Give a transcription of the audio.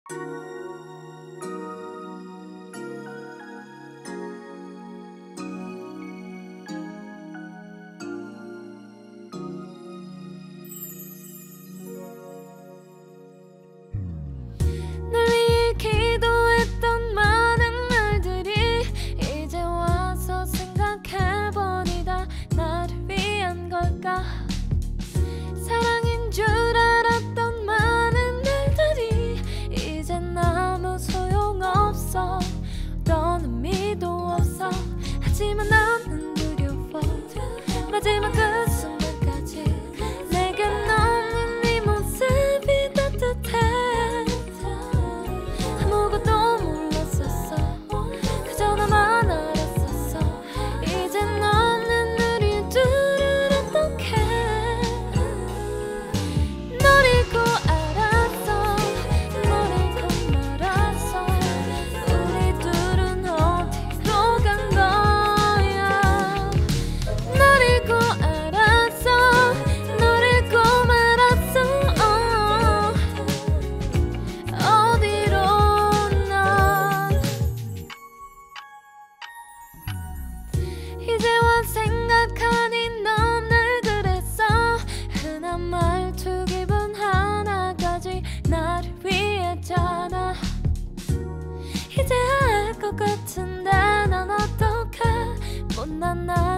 널 위해 기도했던 많은 말들이 이제 와서 생각해보니 다 나를 위한 걸까. 사랑인 줄 알았던 많은 날들이 이젠 아무 소용없어. 어떤 의미도 없어. 하지만 나는 두려워. 마지막 그 순간까지 내게 없는 네 모습이 따뜻해. 아무것도 몰랐었어. 그저 나만 알았었어. 이젠 없는 우리 둘을 어떡해. 널 잊고 알았어. 널 잊고 말았어. 우리 둘은 어디로 간 거야. 널 잊고 알았어. 널 잊고 말았어. 어디로 난 이제와 생각하니 넌 늘 그랬어. 흔한 말투 기분 하나까지 나를 위했잖아. 이제 알 것 같은데 난 어떡해. 못난 나